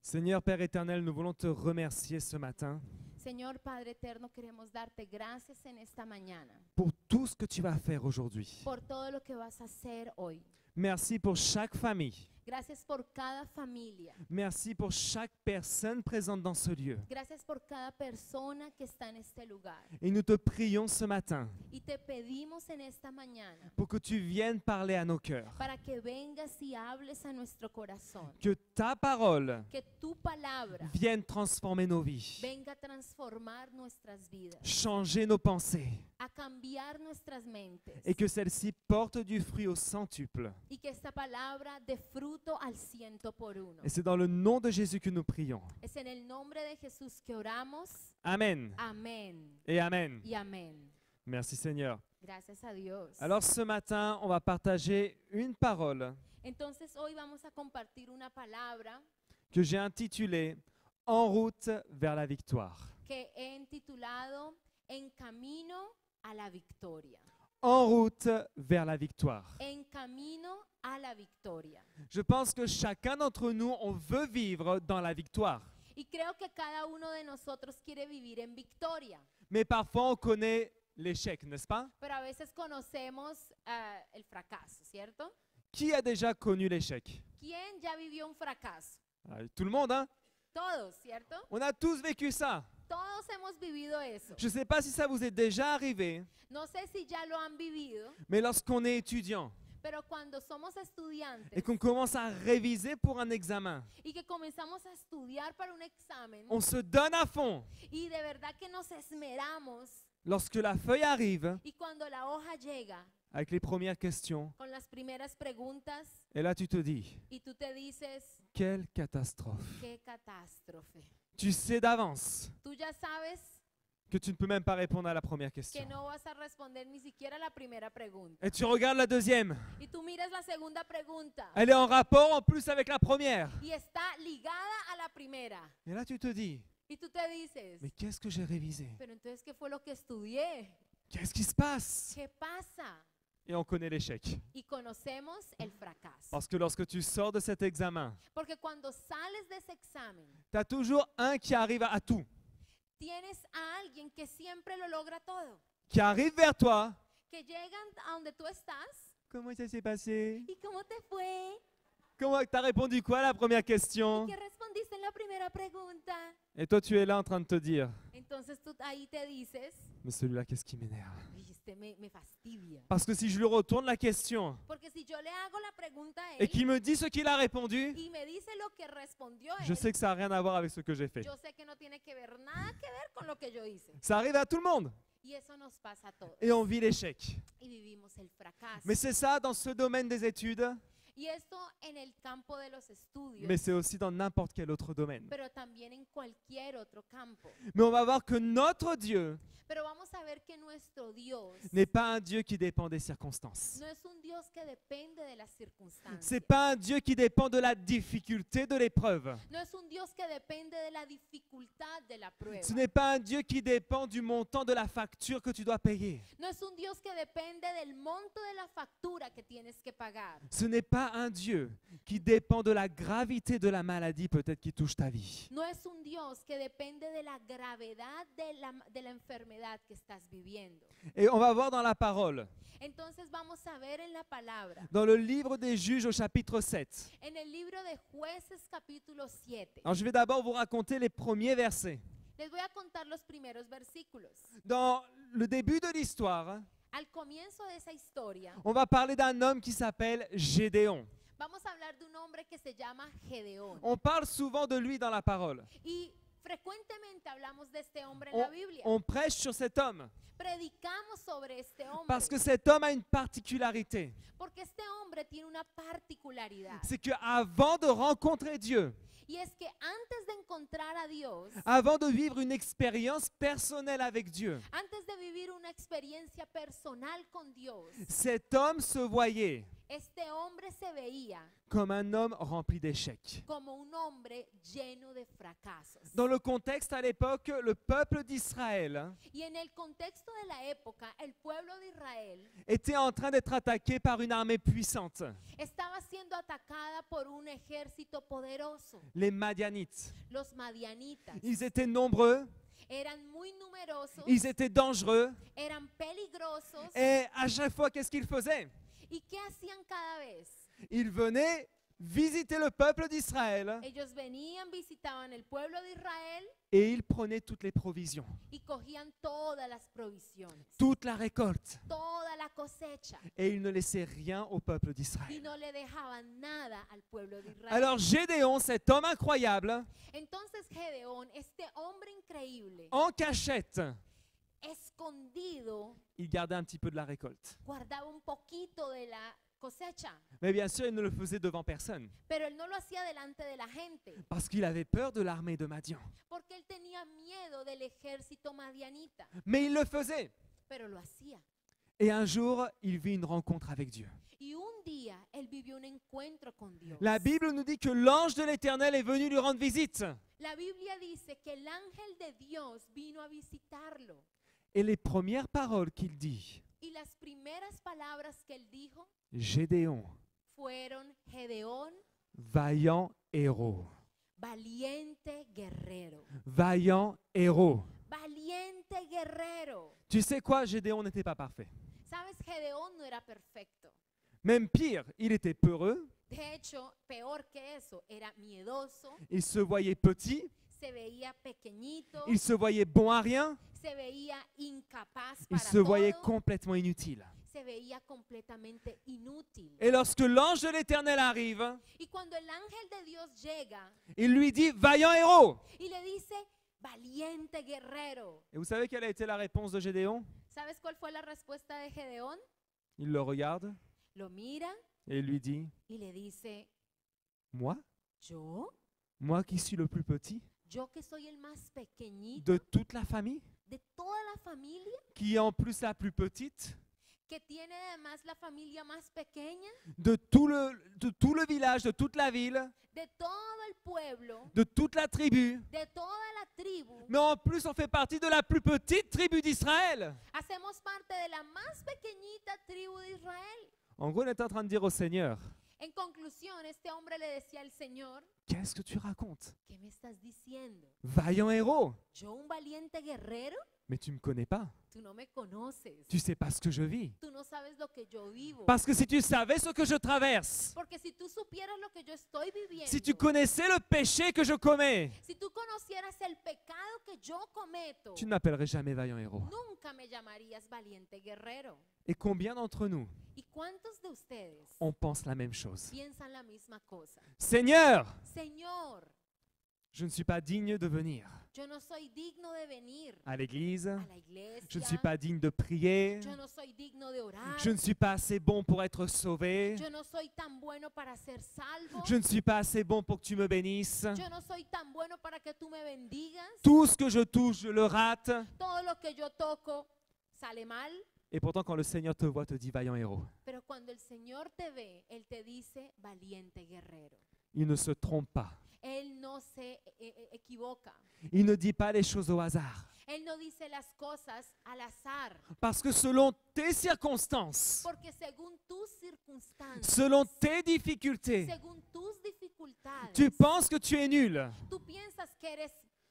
Seigneur Père éternel, nous voulons te remercier ce matin Señor Padre eterno, queremos darte gracias en esta mañana pour tout ce que tu vas faire aujourd'hui. por todo lo que vas a hacer hoy. Merci pour chaque famille. Gracias por cada familia. Merci pour chaque personne présente dans ce lieu. Gracias por cada persona que está en este lugar. Et nous te prions ce matin Y te pedimos en esta mañana pour que tu viennes parler à nos cœurs. para que vengas y hables a nuestro corazón. Que ta parole Que tu palabra vienne transformer nos vies, venga a transformar nuestras vidas, changer nos pensées a cambiar nuestras mentes. et que celle-ci porte du fruit au centuple. Y que esta palabra dé fruto al 100%. Et c'est dans le nom de Jésus que nous prions. Es en el nombre de Jesús que oramos. Amen Amén et amen. y amén. Merci Seigneur. Gracias a Dios. Alors ce matin, on va partager une parole Entonces hoy vamos a compartir una palabra que j'ai intitulée « En route vers la victoire que he intitulado En camino a la victoria. ». En route vers la victoire. En camino a la victoria. Je pense que chacun d'entre nous, on veut vivre dans la victoire. Y creo que cada uno de nosotros quiere vivir en victoria, Mais parfois, on connaît l'échec, n'est-ce pas? pero a veces conocemos el fracaso, ¿cierto? Qui a déjà connu l'échec? ¿Quién ya vivió un fracaso? Tout le monde, hein? Todos, ¿cierto? On a tous vécu ça. Todos hemos vivido eso. Je ne sais pas si ça vous est déjà arrivé, No sé si ya lo han vivido, mais lorsqu'on est étudiant pero cuando somos estudiantes et qu'on commence à réviser pour un examen, y que comenzamos a estudiar para un examen on se donne à fond. y de verdad que nos esmeramos Lorsque la feuille arrive, y cuando la hoja llega avec les premières questions, con las primeras preguntas et là tu te dis, y tú te dices, quelle catastrophe. qué catástrofe. Tu sais d'avance Tú ya sabes que tu ne peux même pas répondre à la première que question. no vas a responder ni siquiera la primera pregunta. Et tu regardes la deuxième. Y tú miras la segunda pregunta Elle est en rapport en plus avec la première. y está ligada a la primera. Et là tu te dis, Y tú te dices, mais qu'est-ce que j'ai révisé? pero entonces, ¿qué fue lo que estudié? Qu'est-ce qui se passe? ¿Qué pasa? Et on connaît l'échec. Y conocemos el fracaso. Parce que lorsque tu sors de cet examen, Porque cuando sales de ese examen, tu as toujours un qui arrive à tout, tienes a alguien que siempre lo logra todo, qui arrive vers toi. que llegan a donde tú estás. Comment ça s'est passé? ¿Y cómo te fue? Comment t'as répondu quoi à la première question? ¿Qué respondiste en la primera pregunta? Et toi tu es là en train de te dire, Entonces tú ahí te dices, mais celui-là qu'est-ce qui m'énerve? "Ay, este me fastidia. Parce que si je lui retourne la question Porque si yo le hago la pregunta a et él qu'il me dit ce qu'il a répondu, y me dice lo que respondió je él, sais que ça n'a rien à voir avec ce que j'ai fait. yo sé que no tiene que ver nada que ver con lo que yo hice. Ça arrive à tout le monde Y eso nos pasa a todos. et on vit l'échec. Y vivimos el fracaso. Mais c'est ça dans ce domaine des études, Y esto en el campo de los estudios, mais c'est aussi dans n'importe quel autre domaine. pero también en cualquier otro campo. Mais on va voir que notre Dieu Pero vamos a ver que nuestro Dios n'est pas un Dieu qui dépend des circonstances. no es un Dios que depende de las circunstancias. C'est pas un Dieu qui dépend de la difficulté de l'épreuve. No es un Dios que depende de la dificultad de la prueba. Ce n'est pas un Dieu qui dépend du montant de la facture que tu dois payer. No es un Dios que depende del monto de la factura que tienes que pagar. Ce n'est pas un Dieu qui dépend de la gravité de la maladie peut-être qui touche ta vie. No es un Dios que depende de la gravedad de la enfermedad que estás viviendo. Et on va voir dans la parole, Entonces vamos a ver en la palabra, dans le livre des Juges au chapitre 7. en el libro de Jueces capítulo 7. Alors je vais d'abord vous raconter les premiers versets. Les voy a contar los primeros versículos. Dans le début de l'histoire, Al comienzo de esa historia, on va parler d'un homme qui s'appelle Gédéon. vamos a hablar de un hombre que se llama Gedeón. On parle souvent de lui dans la parole. Y frecuentemente hablamos de este hombre en On, la Biblia. on prêche sur cet homme Predicamos sobre este hombre. parce que cet homme a une particularité. Porque este hombre tiene una particularidad. C'est qu'avant de rencontrer Dieu, Y es que antes de encontrar a Dios, avant de vivre une expérience personnelle avec Dieu, antes de vivir una experiencia personal con Dios, cet homme se voyait Este hombre se veía comme un homme rempli d'échecs. como un hombre lleno de fracasos. Dans le contexte à l'époque, le peuple d'Israël Y en el contexto de la época, el pueblo de Israel était en train d'être attaqué par une armée puissante, estaba siendo atacada por un ejército poderoso. les Madianites. Los madianitas Ils étaient nombreux, eran muy numerosos, ils étaient dangereux, eran peligrosos. et à chaque fois, qu'est-ce qu'ils faisaient? ¿Y qué hacían cada vez? Ils venaient visiter le peuple d'Israël Ellos venían, visitaban el pueblo de Israel et ils prenaient toutes les provisions, y cogían todas las provisiones, toute la récolte, toda la cosecha, et ils ne laissaient rien au peuple y d'Israël. no le dejaban nada al pueblo de Israel. Alors Gédéon, cet homme incroyable, Entonces Gedeón, este hombre increíble, en cachette, escondido, il gardait un petit peu de la récolte. guardaba un poquito de la cosecha, Mais bien sûr, il ne le faisait devant personne, pero él no lo hacía delante de la gente, parce qu'il avait peur de l'armée de Madian. porque él tenía miedo del ejército madianita, Mais il le faisait. pero lo hacía. Et un jour, il vit une rencontre avec Dieu. Y un día él vivió un encuentro con Dios. La Bible nous dit que l'ange de l'Éternel est venu lui rendre visite. La Biblia dice que el ángel de Dios vino a visitarlo. Et les premières paroles qu'il dit, Y las primeras palabras que él dijo Gédéon, fueron: Gedeón, vaillant héros. valiente guerrero. Vaillant héros. Valiente guerrero. Tu sais quoi, Gédéon n'était pas parfait. Sabes, Gedeón no era perfecto. Même pire, il était peureux, De hecho, peor que eso, era miedoso, il se voyait petit, se veía pequeñito, il se voyait bon à rien, se veía incapaz il para se voyait todo, complètement inutile. se veía completamente inútil. Et lorsque l'ange de l'Éternel arrive, Y cuando el ángel de Dios llega il lui dit, vaillant héros. y le dice: valiente guerrero. Et vous savez quelle a été la réponse de Gédéon? ¿Sabes cuál fue la respuesta de Gedeón? Il le regarde Lo mira et il lui dit, y le dice: moi? ¿yo? Moi qui suis le plus petit ¿Yo que soy el más pequeñito de toute la famille, de toda la familia? qui est en plus la plus petite, ¿Que tiene además la familia más pequeña? de tout le village, de toute la ville, De todo el pueblo, de toute la tribu, de toda la tribu. mais en plus on fait partie de la plus petite tribu d'Israël. Hacemos parte de la más pequeñita tribu de Israel. En gros, on est en train de dire au Seigneur, En conclusión, este hombre le decía al Señor: qu'est-ce que tu racontes? ¿qué me estás diciendo? Vaillant héros, ¿Yo un valiente guerrero? mais tu ne me connais pas. Tú no me conoces. Tu sais pas ce que je vis. Tú no sabes lo que yo vivo. Parce que si tu savais ce que je traverse, Porque si tú supieras lo que yo estoy viviendo, si tu connaissais le péché que je commets, si tú conocieras el pecado que yo cometo, tu ne m'appellerais jamais vaillant héros. nunca me llamarías valiente guerrero. Et combien d'entre nous, ¿Y cuántos de ustedes on pense la même chose? piensan la misma cosa? Seigneur, Señor, je ne suis pas digne de venir yo no soy digno de venir à l'église, a la iglesia. je ne suis pas digne de prier, Yo no soy digno de orar. je ne suis pas assez bon pour être sauvé, Yo no soy tan bueno para ser salvo. je ne suis pas assez bon pour que tu me bénisses. Yo no soy tan bueno para que tú me bendigas. Tout ce que je touche, je le rate. Todo lo que yo toco sale mal. Et pourtant, quand le Seigneur te voit, te dit vaillant héros. Pero cuando el Señor te ve, Él te dice: valiente guerrero. Il ne se trompe pas. Él no se equivoca. Il ne dit pas les choses au hasard. Él no dice las cosas al azar. Parce que selon tes circonstances, Porque según tus circunstancias, selon tes difficultés, según tus dificultades, tu penses que tu es nul. tú piensas que eres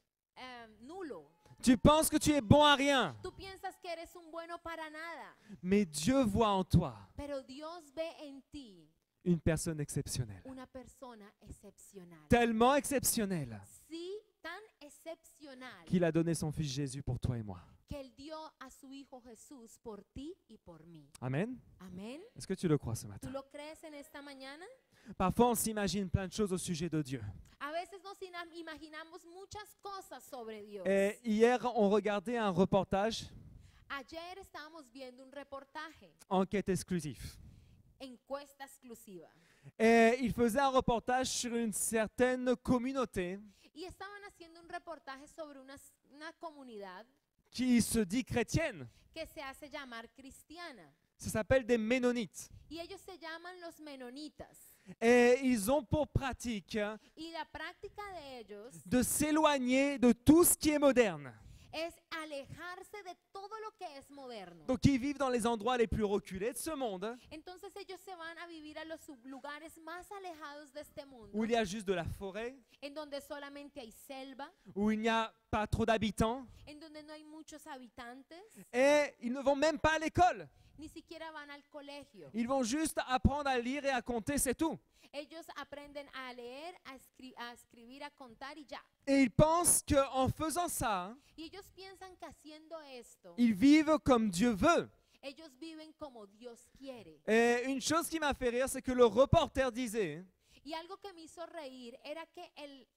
nulo. Tu penses que tu es bon à rien. Tú piensas que eres un bueno para nada. Mais Dieu voit en toi Pero Dios ve en ti une personne exceptionnelle. una persona excepcional. Tellement exceptionnelle Sí, tan excepcional qu'il a donné son fils Jésus pour toi et moi. que Él dio a su Hijo Jesús por ti y por mí. Amen. Amén. Est-ce que tu le crois ce ¿Tú matin? lo crees en esta mañana? Parfois, on s'imagine plein de choses au sujet de Dieu. A veces nos imaginamos muchas cosas sobre Dios. Et hier, on regardait un reportage, Ayer estábamos viendo un reportaje, enquête exclusive. encuesta exclusiva, Et il faisait un reportage sur une certaine communauté y estaban haciendo un reportaje sobre una comunidad qui se dit chrétienne, que se hace llamar cristiana, Ça s'appelle des Ménonites. y ellos se llaman los menonitas. Et ils ont pour pratique Y la práctica de ellos de s'éloigner de tout ce qui est moderne. es alejarse de todo lo que es moderno. Donc ils vivent dans les endroits les plus reculés de ce monde, Entonces ellos se van a vivir a los lugares más alejados de este mundo, où il y a juste de la forêt, en donde solamente hay selva, où il n'y a pas trop d'habitants, en donde no hay muchos habitantes, et ils ne vont même pas à l'école. ni siquiera van al colegio. Ils vont juste apprendre à lire et à compter, c'est tout. Ellos aprenden a leer, a escribir, a contar y ya. Et ils pensent qu'en faisant ça, Y ellos piensan que haciendo esto, ils vivent comme Dieu veut. ellos viven como Dios quiere. Et une chose qui m'a fait rire, c'est que le reporter disait, Y algo que me hizo reír era que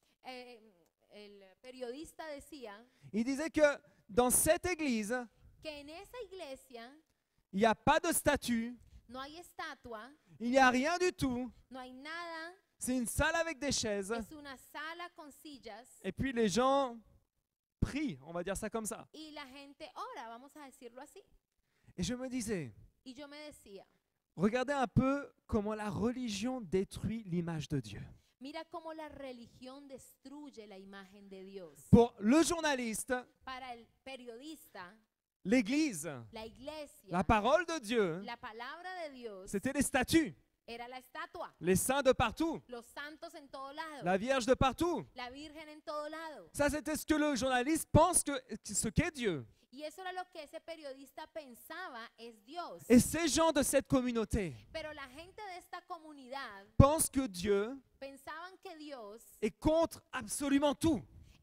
el periodista decía il disait que dans cette église, que en esa iglesia il n'y a pas de statue, no hay estatua, il n'y a rien du tout. no hay nada, C'est une salle avec des chaises. es una sala con sillas Et puis les gens prient, on va dire ça comme ça. y la gente ora, vamos a decirlo así. Et je me disais, Y yo me decía, regardez un peu comment la religion détruit l'image de Dieu. mira cómo la religión destruye la imagen de Dios. Pour le journaliste, Para el periodista, l'église, la iglesia, la parole de Dieu, la palabra de Dios c'était les statues, era la estatua, les saints de partout, los santos en todo lado, la Vierge de partout. la Virgen en todo lado. Ça, c'était ce que le journaliste pense que ce qu'est Dieu. Y eso era lo que ese periodista pensaba es Dios. Et ces gens de cette communauté Pero la gente de esta comunidad pensent que Dieu pensaban que Dios est contre absolument tout.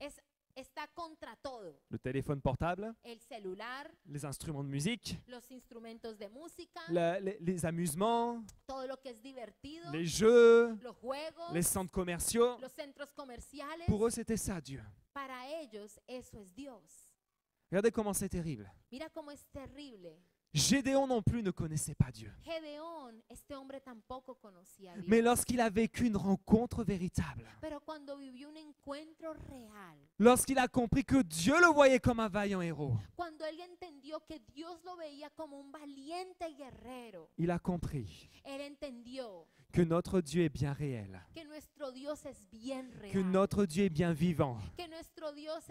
está contra todo. Le téléphone portable, El celular, les instruments de musique, los instrumentos de música, les amusements, todo lo que es divertido, les jeux, los juegos, les centres commerciaux. los centros comerciales. Pour eux, c'était ça, Dieu. Para ellos eso es Dios. Regardez comment c'est terrible. Mira cómo es terrible. Gédéon non plus ne connaissait pas Dieu. Gedeón, este hombre tampoco conocía a Dios. Mais lorsqu'il a vécu une rencontre véritable, Pero cuando vivió un encuentro real, lorsqu'il a compris que Dieu le voyait comme un vaillant héros, cuando él entendió que Dios lo veía como un valiente guerrero, il a compris él entendió que notre Dieu est bien réel, que nuestro Dios es bien que real, notre Dieu est bien vivant que nuestro Dios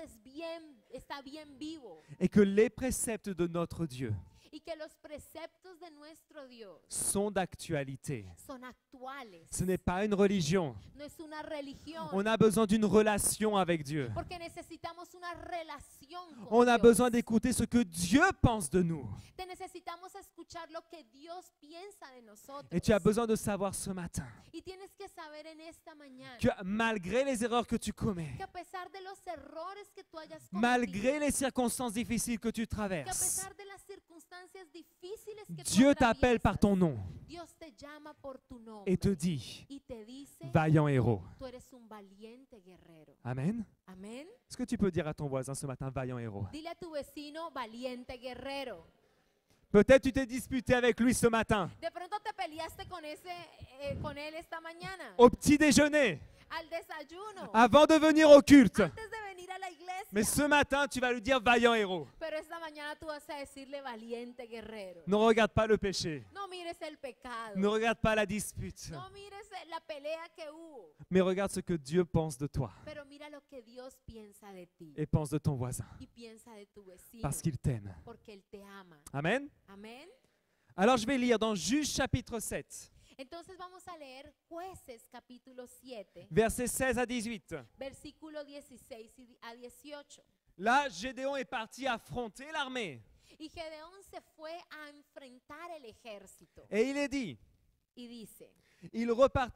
está bien vivo et que les préceptes de notre Dieu y que los preceptos de nuestro Dios sont d'actualité. son actuales. Ce n'est pas une religion. No es una religión, On a besoin d'une relation avec Dieu. porque necesitamos una relación con On a Dios. besoin d'écouter ce que Dieu pense de nous. Te necesitamos escuchar lo que Dios piensa de nosotros. Et tu as besoin de savoir ce matin Y tienes que saber en esta mañana que malgré les erreurs que tu commets, que a pesar de los errores que tú hayas cometido, malgré les circonstances difficiles que tu que a traverses, pesar de las circunstancias difíciles que tú Dieu t'appelle par atraviesas, ton nom Dios te llama por tu nombre et te dit, y te dice, vaillant héros. tú eres un valiente guerrero. Amen. Amén. Est-ce que tu peux dire à ton voisin ce matin, vaillant héros? Dile a tu vecino, valiente guerrero. Peut-être tu t'es disputé avec lui ce matin, De pronto te peleaste con él esta mañana, au petit déjeuner, al desayuno, avant de venir au culte. antes de venir a la iglesia. Mais ce matin, tu vas lui dire, vaillant héros. Pero esta mañana tú vas a decirle valiente guerrero. Ne regarde pas le péché. No mires el pecado. Ne regarde pas la dispute. No mires la pelea que hubo. Mais regarde ce que Dieu pense de toi Pero mira lo que Dios piensa de ti et pense de ton voisin. y piensa de tu vecino. Parce qu'il t'aime. Porque Él te ama. Amen. Amén. Alors je vais lire dans Juge chapitre 7, Entonces vamos a leer Jueces capítulo 7, versets 16 à 18. versículo 16 a 18. Là, Gédéon est parti affronter l'armée. Y Gedeón se fue a enfrentar el ejército. Et il est dit, Y dice, il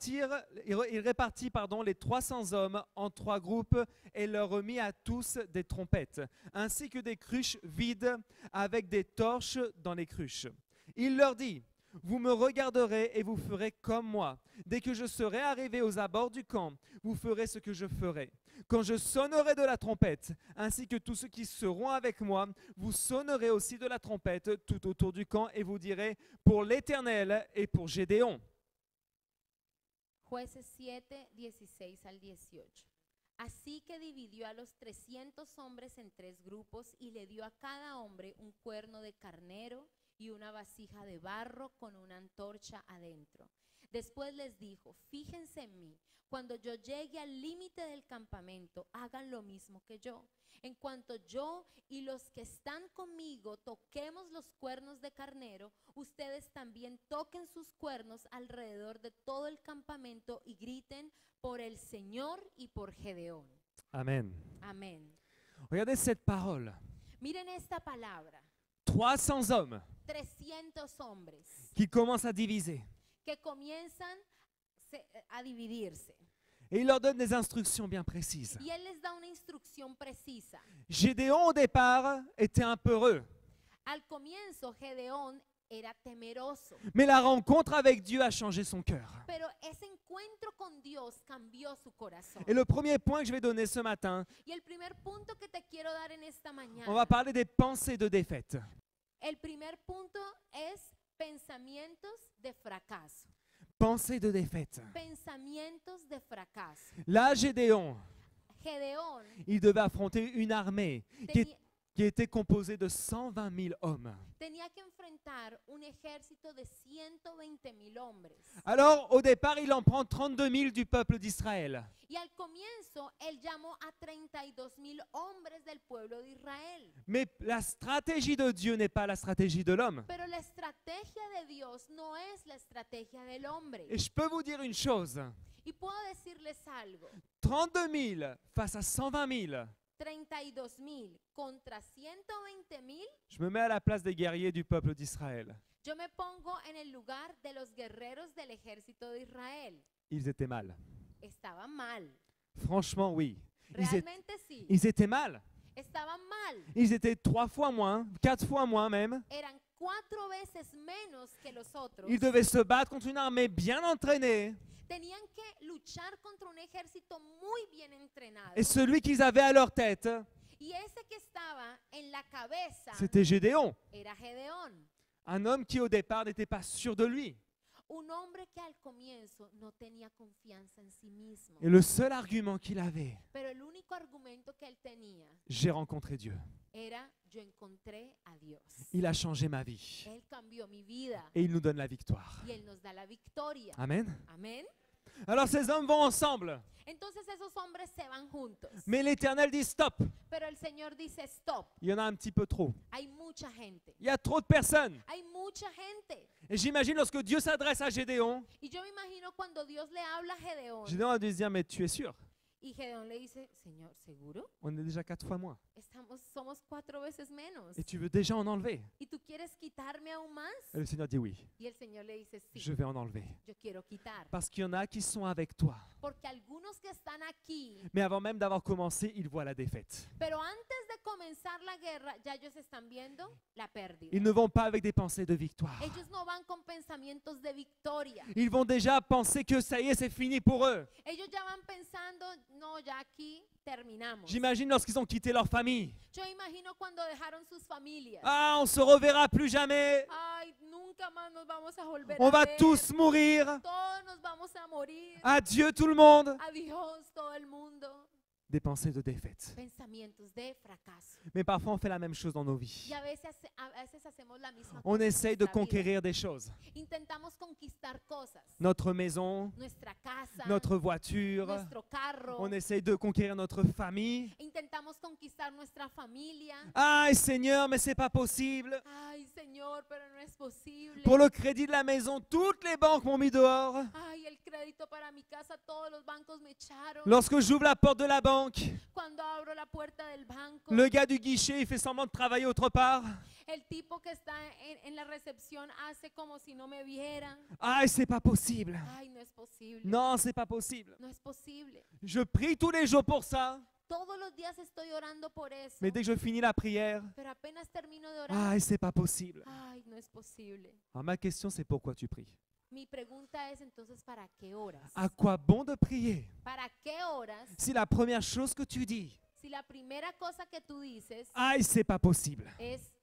répartit les 300 hommes en 3 groupes et leur remit à tous des trompettes, ainsi que des cruches vides avec des torches dans les cruches. Il leur dit, vous me regarderez et vous ferez comme moi. Dès que je serai arrivé aux abords du camp, vous ferez ce que je ferai. Quand je sonnerai de la trompette, ainsi que tous ceux qui seront avec moi, vous sonnerez aussi de la trompette tout autour du camp et vous direz, pour l'Éternel et pour Gédéon. Jueces 7, 16 al 18. Así que dividió a los 300 hombres en 3 grupos y le dio a cada hombre un cuerno de carnero y una vasija de barro con una antorcha adentro. Después les dijo, fíjense en mí, cuando yo llegue al límite del campamento, hagan lo mismo que yo. En cuanto yo y los que están conmigo toquemos los cuernos de carnero, ustedes también toquen sus cuernos alrededor de todo el campamento y griten por el Señor y por Gedeón. Amen. Amén. Regardez cette parole. Miren esta palabra, 300 hommes 300 hombres qui commencent à diviser. que comienzan a dividirse. Et il leur donne des instructions bien précises. Y él les da una instrucción precisa. Gédéon, au départ, était un peu heureux. Al comienzo, Gedeón era temeroso, Mais la rencontre avec Dieu a changé son cœur. pero ese encuentro con Dios cambió su corazón. Et le premier point que je vais donner ce matin, Y el primer punto que te quiero dar en esta on va mañana, parler des pensées de défaite. el primer punto es pensamientos de fracaso. Pensées de défaite. Pensamientos de fracaso. Là, Gédéon, Gedeón il devait affronter une armée teni- qui était composée de 120 000 hommes. tenía que enfrentar un ejército de 120,000 hombres. Alors, au départ, il en prend 32 000 du peuple d'Israël. Y al comienzo, él llamó a 32,000 hombres del pueblo de Israel. Mais la stratégie de Dieu n'est pas la stratégie de l'homme. Pero la estrategia de Dios no es la estrategia del hombre. Et je peux vous dire une chose, Y puedo decirles algo, 32 000 face à 120 000, 32,000 contra 120,000, je me mets à la place des guerriers du peuple d'Israël. yo me pongo en el lugar de los guerreros del ejército de Israel. Ils étaient mal. Estaban mal, Franchement, oui. realmente sí, Ils étaient mal. estaban mal. Ils étaient 3 fois moins, 4 fois moins même. Eran 4 veces menos que los otros. Ils devaient se battre contre une armée bien entraînée. Tenían que luchar contra un ejército muy bien entrenado. Et celui qu'ils avaient à leur tête, Y ese que estaba en la cabeza c'était Gédéon. era Gedeón, Un homme qui au départ n'était pas sûr de lui. un hombre que al comienzo no tenía confianza en sí mismo. Et le seul argument qu'il avait, Pero el único argumento que él tenía j'ai rencontré Dieu. era yo encontré a Dios. Il a changé ma vie. Él cambió mi vida Et il nous donne la victoire. y él nos da la victoria. Amen. Amén. Alors ces hommes vont ensemble. Entonces esos hombres se van juntos. Mais l'Éternel dit stop. Pero el Señor dice stop. Il y en a un petit peu trop. Hay mucha gente. Il y a trop de personnes. Hay mucha gente. Et j'imagine lorsque Dieu s'adresse à Gédéon, Y yo me imagino cuando Dios le habla a Gedeón Gédéon a dû se dire, mais tu es sûr? y Gedeón le dice, Señor, ¿seguro? On est déjà 4 fois moins. Somos 4 veces menos. Et tu veux déjà en enlever? ¿Y tú quieres quitarme aún más? Et le Seigneur dit oui, Y el Señor le dice, sí, je vais en enlever. yo quiero quitar. Parce qu'il y en a qui sont avec toi. Porque algunos que están aquí, Mais avant même d'avoir commencé, ils voient la défaite. pero antes de comenzar la guerra, ya ellos están viendo la pérdida. Ils ne vont pas avec des pensées de victoire. Ellos no van con pensamientos de victoria. Ils vont déjà penser que ça y est, c'est fini pour eux. Ellos ya van pensando, no, ya aquí terminamos. J'imagine lorsqu'ils ont quitté leur famille. Yo imagino cuando dejaron sus familias. Ah, on se reverra plus jamais. Ay, nunca más nos vamos a volver On a va ver. tous mourir. Todos nos vamos a morir. Adieu tout le monde. Adiós todo el mundo. Des pensées de défaite. Pensamientos de fracaso. Mais parfois, on fait la même chose dans nos vies. Y a veces hacemos la misma On cosa en essaye de nuestra vida. conquérir des choses. Intentamos conquistar cosas. Notre maison, Nuestra casa, notre voiture. nuestro carro. On essaye de conquérir notre famille. Intentamos conquistar nuestra familia. Ay, Seigneur, mais c'est pas possible. Ay, Señor, pero no es posible. Pour le crédit de la maison, toutes les banques m'ont mis dehors. Ay, el crédito para mi casa, todos los bancos me echaron. Lorsque j'ouvre la porte de la banque, Cuando abro la puerta del banco, le gars du guichet, il fait semblant de travailler autre part. el tipo que está en la recepción hace como si no me vieran. Ay, c'est pas possible. Ay, no es posible. Non, c'est pas possible. No es posible. Je prie tous les jours pour ça, Todos los días estoy orando por eso. mais dès que je finis la prière, Pero apenas termino de orar. ay, c'est pas possible. Ay, no es posible. Alors ma question, c'est pourquoi tu pries? Mi pregunta es entonces, ¿para qué oras? À quoi bon de prier ¿Para qué oras si la première chose que tu dis, si la primera cosa que tú dices ay, c'est pas possible? es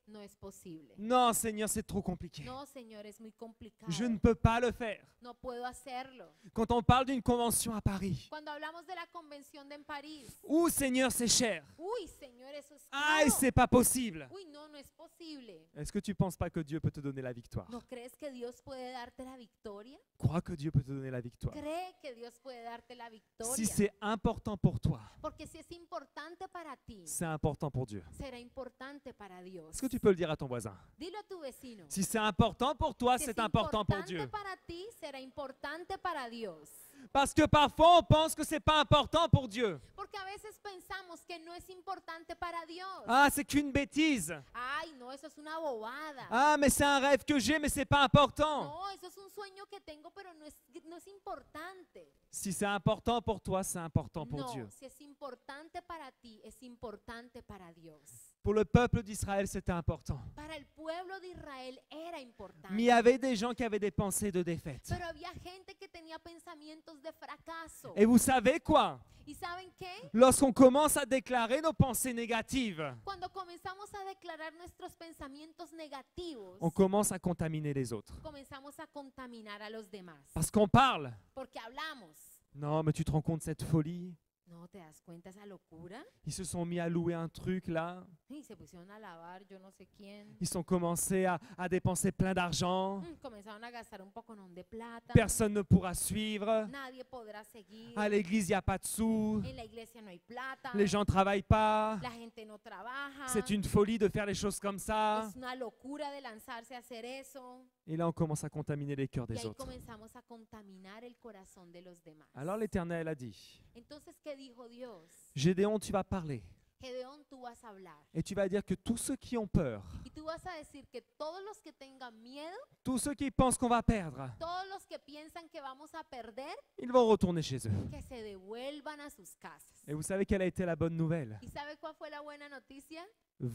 no es posible. Non, Seigneur, c'est trop compliqué. No, Señor, es muy complicado. Je ne peux pas le faire. No puedo hacerlo. Quand on parle d'une convention à Paris, Cuando hablamos de la convención de en París, Seigneur, c'est cher. uy, Señor, eso es Aïe, caro. c'est pas possible. Uy, no, no es posible. Est-ce que tu ne penses pas que Dieu peut te donner la victoire? ¿No crees que Dios puede darte la victoria? Crois que Dieu peut te donner la victoire. Cree que Dios puede darte la Si victoria. c'est important pour toi, Porque si es importante para ti, c'est important pour Dieu. será importante para Dios. Est-ce que tu peux le dire à ton voisin? Dilo a tu vecino. Si c'est important pour toi, Si c'est es important pour importante Dieu. para ti, será importante para Dios. Parce que parfois, on pense que c'est pas important pour Dieu. Porque a veces pensamos que no es importante para Dios. Ah, c'est qu'une bêtise. Ay, no, eso es una bobada. Ah, mais c'est un rêve que j'ai, mais c'est pas important. No, eso es un sueño que tengo, pero no es importante. Si c'est important pour toi, c'est important pour No, Dieu. si es importante para ti, es importante para Dios. Pour le peuple d'Israël, c'était important. Para el pueblo de Israel era importante. Mais il y avait des gens qui avaient des pensées de défaite. Pero había gente que tenía pensamientos de fracaso. Et vous savez quoi? ¿Y saben qué? Lorsqu'on commence à déclarer nos pensées négatives, Cuando comenzamos a declarar nuestros pensamientos negativos, on commence à contaminer les autres. comenzamos a contaminar a los demás. Parce qu'on parle. Porque hablamos. Non, mais tu te rends compte de cette folie? ¿No te das cuenta esa locura? Ils se sont mis à louer un truc là. Y se pusieron a lavar yo no sé quién. Ils ont commencé à dépenser plein d'argent. Comenzaron a gastar un poco de plata. Personne ne pourra suivre. Nadie podrá seguir. À l'église, il n'y a pas de sous. En la iglesia no hay plata. Les gens ne travaillent pas. La gente no trabaja. C'est une folie de faire les choses comme ça. Es una locura de lanzarse a hacer eso. Et là, on commence à contaminer les cœurs Y des ahí autres. comenzamos a contaminar el corazón de los demás. Alors l'Éternel a dit, Entonces, ¿qué dijo Dios? Gédéon, tu vas parler. Gedeón, tú vas a hablar. Et tu vas dire que tous ceux qui ont peur, Y tú vas a decir que todos los que tengan miedo, tous ceux qui pensent qu'on va perdre, todos los que piensan que vamos a perder, ils vont retourner chez eux. que se devuelvan a sus casas. Et vous savez quelle a été la bonne nouvelle? ¿Y sabe cuál fue la buena noticia?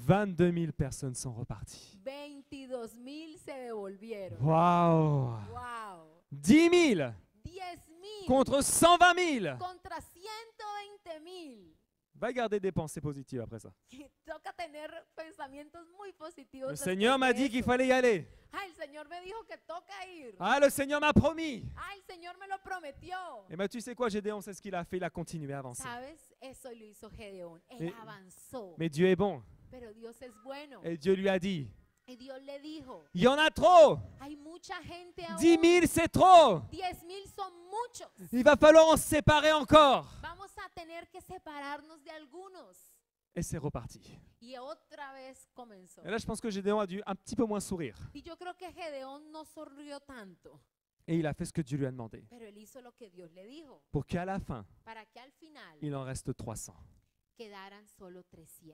22 000 personnes sont reparties. 22,000 se devolvieron. Waouh! ¡Wow! 10 000 10,000 contre 120 000. contra 120,000. Va garder des pensées positives après ça. Toca tener pensamientos muy positivos. Le después Seigneur de m'a dit eso. qu'il fallait y aller. Ah, el Señor me dijo que toca ir. Ah, le Seigneur m'a promis. Ah, el Señor me lo prometió. Et bien tu sais quoi, Gédéon, c'est ce qu'il a fait, il a continué à avancer. ¿Sabes? Eso lo hizo Gedeón. Él Mais- avanzó. Mais Dieu est bon. Pero Dios es bueno. Et Dieu lui a dit, Y Dios le dijo, il y en a trop. hay mucha gente aún. 10 000, c'est trop. 10,000 son muchos. Il va falloir en se séparer encore. Vamos a tener que separarnos de algunos. Et c'est reparti. Y otra vez comenzó. Et là, je pense que Gédéon a dû un petit peu moins sourire. Y yo creo que Gedeón no sonrió tanto, Et il a fait ce que Dieu lui a demandé. pero él hizo lo que Dios le dijo, Pour qu'à la fin, para que al final il en reste 300. quedaran solo 300.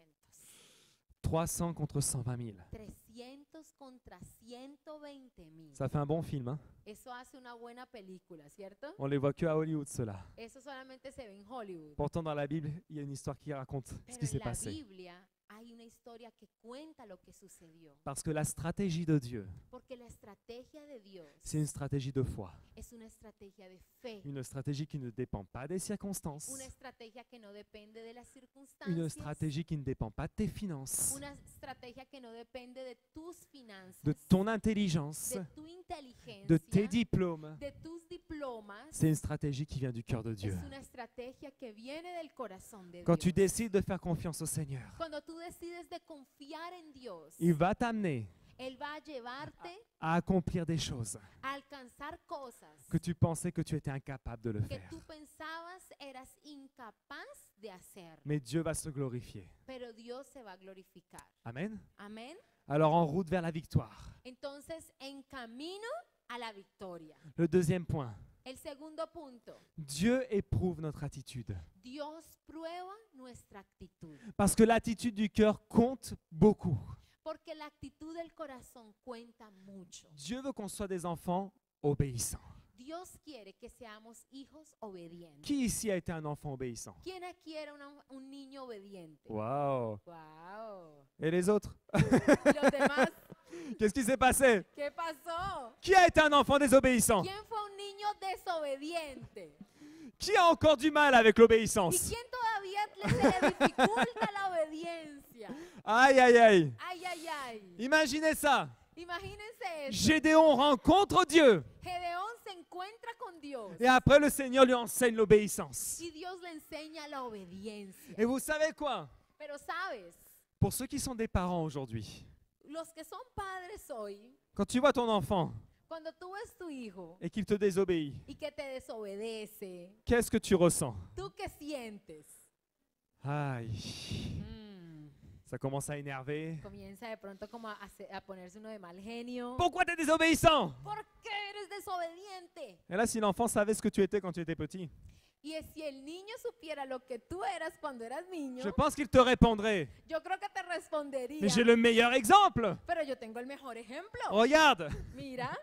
300 contre 120 000. 300 contra 120,000. Ça fait un bon film, hein? Eso hace una buena película, ¿cierto? On les voit que à Hollywood, ceux-là. Eso solamente se ve en Hollywood. Pourtant, dans la Bible, il y a une histoire qui raconte ce Pero qui en s'est la passé. Biblia hay una historia que cuenta lo que sucedió. Parce que la stratégie de Dieu, Porque la estrategia de Dios c'est une stratégie de foi. es una estrategia de fe. Une stratégie qui ne dépend pas des circonstances. Una estrategia que no depende de las Une circunstancias. stratégie qui ne dépend pas de tes finances, Una estrategia que no depende de tus finanzas, de ton intelligence, de tu inteligencia, de tes diplômes. de tus diplomas. C'est une stratégie qui vient du cœur de Dieu. Es una estrategia que viene del corazón de Quand tu Dios. décides de faire confiance au Seigneur, Cuando tú decides de confiar en Dios, il va t'amener Él va a llevarte à accomplir des choses a alcanzar cosas que tu pensais que tu étais incapable de le que faire. tú pensabas eras incapaz de hacer. Mais Dieu va se glorifier. Pero Dios se va a glorificar. Amen. Amén. Alors en route vers la victoire. Entonces, en camino a la victoria. Le deuxième point, El segundo punto, Dieu éprouve notre attitude. Dios prueba nuestra actitud. Parce que l'attitude du cœur compte beaucoup. Porque la actitud del corazón cuenta mucho. Dieu veut qu'on soit des enfants obéissants. Dios quiere que seamos hijos obedientes. Qui ici a été un enfant obéissant? ¿Quién aquí era un niño obediente? Wow. Wow. Et les autres? ¿Y los demás? Qu'est-ce qui s'est passé? ¿Qué pasó? Qui a été un enfant désobéissant? ¿Quién fue un niño desobediente? Qui a encore du mal avec ¿Y l'obéissance? quién todavía se le dificulta la obediencia? obediencia. Aïe, aïe, aïe. Ay, ay, ay. Imaginez ça. Imagínense eso. Gédéon rencontre Dieu. Gedeón se encuentra con Dios Et après, le Seigneur lui enseigne l'obéissance. y Dios le enseña la obediencia. Et vous savez quoi? Pero sabes, Pour ceux qui sont des parents aujourd'hui, los que son padres hoy, quand tu vois ton enfant cuando tú ves tu hijo et qu'il te désobéit, y que te desobedece, qu'est-ce que tu ressens? ¿tú qué sientes? Aïe. Ça commence à énerver. Comienza de pronto como a ponerse uno de mal genio. Pourquoi tu es désobéissant? ¿Por qué eres desobediente? Et là, si l'enfant savait ce que tu étais quand tu étais petit, Y si el niño supiera lo que tú eras cuando eras niño, je pense qu'il te répondrait. yo creo que te respondería. Mais j'ai le meilleur exemple. Pero yo tengo el mejor ejemplo. Regarde. Mira,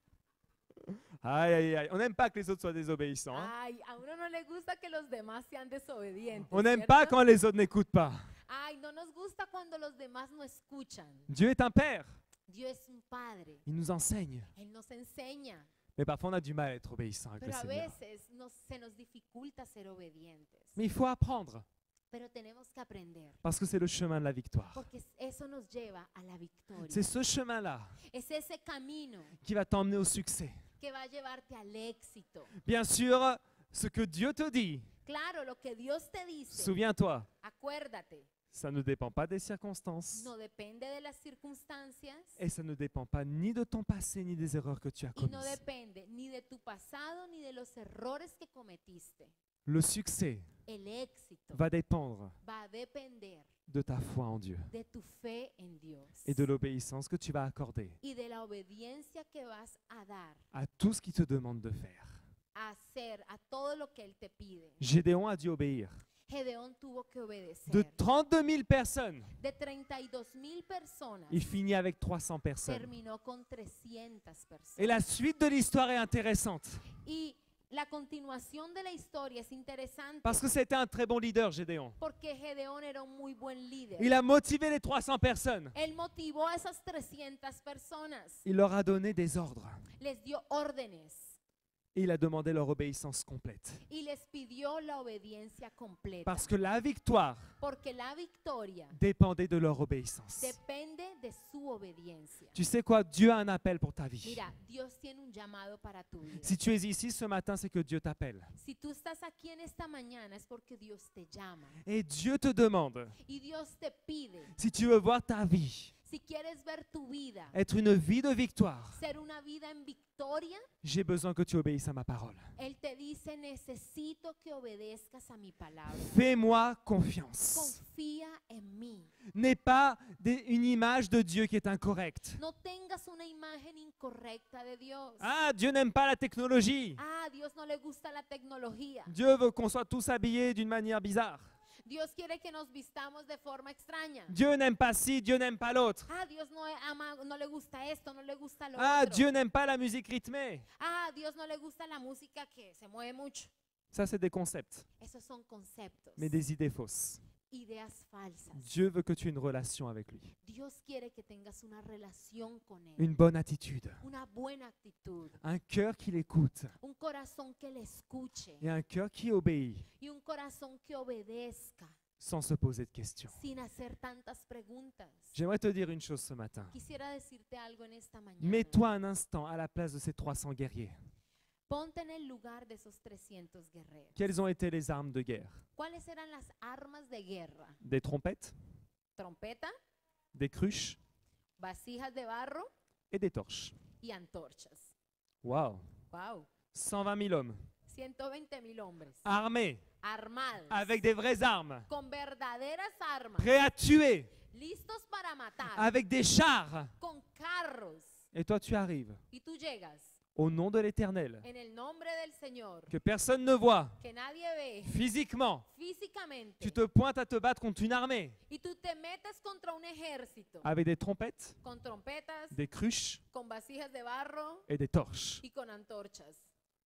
Aïe, aïe, aïe. On n'aime pas que les autres soient désobéissants. Hein. ay, a uno no le gusta que los demás sean desobedientes. On n'aime ¿cierto? pas quand les autres n'écoutent pas. Ay, no nos gusta cuando los demás no escuchan. Dieu est un père. Dios es un padre. Il nous enseigne. Él nos enseña. Mais parfois, on a du mal à être obéissant avec le Pero a Seigneur. veces se nos dificulta ser obedientes. Mais il faut apprendre. Pero tenemos que aprender. Parce que c'est le chemin de la victoire. Porque eso nos lleva a la victoria. C'est ce chemin-là Es ese camino qui va t'emmener au succès. que va a llevarte al éxito. Bien sûr, ce que Dieu te dit, Claro, lo que Dios te dice, souviens-toi, acuérdate, ça ne dépend pas des circonstances no depende de las circunstancias et ça ne dépend pas ni de ton passé ni des erreurs que tu as y no commises. depende ni de tu pasado ni de los errores que cometiste. Le succès El éxito va dépendre va a depender de ta foi en Dieu de tu fe en Dios et de l'obéissance que tu vas accorder y de la obediencia que vas a dar, à tout ce qu'il te demande de faire. a hacer, a todo lo que Él te pide. Gédéon a dû obéir. Gedeón tuvo que obedecer. De 32 000 personnes, De 32,000 personas, il finit avec 300 personnes. terminó con 300 personas. Et la suite de l'histoire est intéressante Y la continuación de la historia es interesante parce que c'était un très bon leader, Gédéon. porque Gedeón era un muy buen líder. Il a motivé les 300 personnes. Él motivó a esas 300 personas, Il leur a donné des ordres les dio órdenes et il a demandé leur obéissance complète. y les pidió la obediencia completa. Parce que la victoire Porque la victoria dépendait de leur obéissance. depende de su obediencia. Tu sais quoi? Dieu a un appel pour ta vie. Mira, Dios tiene un llamado para tu vida. Si tu es ici ce matin, c'est que Dieu t'appelle. Si tú estás aquí en esta mañana es porque Dios te llama Et Dieu te demande, y Dios te pide, si tu veux voir ta vie si quieres ver tu vida être une vie de victoire, ser una vida en victoria, j'ai besoin que tu obéisses à ma parole. Él te dice, necesito que obedezcas a mi palabra. Fais-moi confiance. Confía en mí. N'aie pas une image de Dieu qui est incorrecte. No tengas una imagen incorrecta de Dios. Ah, Dieu n'aime pas la technologie. Ah, Dios no le gusta la tecnología. Dieu veut qu'on soit tous habillés d'une manière bizarre. Dios quiere que nos vistamos de forma extraña. Dieu n'aime pas ci, Dieu n'aime pas l'autre. Ah, Dios no ama, no le gusta esto, no le gusta lo Ah, otro. Dieu n'aime pas la musique rythmée. Ah, Dios no le gusta la música que se mueve mucho. Ça, c'est des concepts, Esos son conceptos, mais des idées fausses. ideas falsas. Dieu veut que tu aies une relation avec lui, Dios quiere que tengas una relación con Él, une bonne attitude, una buena actitud, un cœur qui l'écoute un corazón que le escuche et un cœur qui obéit y un corazón que obedezca sans se poser de questions. sin hacer tantas preguntas. J'aimerais te dire une chose ce matin. Quisiera decirte algo en esta mañana. Mets-toi un instant à la place de ces 300 guerriers. Ponte en el lugar de esos 300 guerreros. Quelles ont été les armes de guerre? ¿Cuáles eran las armas de guerra? Des trompettes, Trompeta, des cruches vasijas de barro et des torches. y antorchas. Waouh! Wow. 120 000 hommes 120,000 hombres armés armados avec des vraies armes, con verdaderas armas, prêts à tuer listos para matar, avec des chars. con carros. Et toi, tu arrives Y tú llegas au nom de l'Éternel, en el nombre del Señor, que personne ne voit que nadie ve physiquement. físicamente, Tu te pointes à te battre contre une armée y tú te metes contra un ejército avec des trompettes, con trompetas, des cruches con vasijas de barro et des torches. y con antorchas.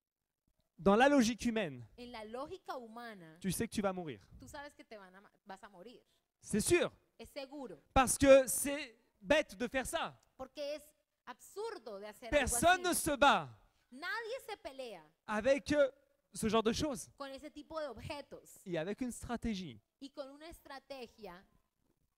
Dans la logique humaine, En la lógica humana, tu sais que tu vas mourir. tú sabes que vas a morir. C'est sûr, Es seguro, parce que c'est bête de faire ça. porque es absurdo de hacer Personne algo ne así. se bat Nadie se pelea avec ce genre de choses con ese tipo de objetos et avec une stratégie. y con una estrategia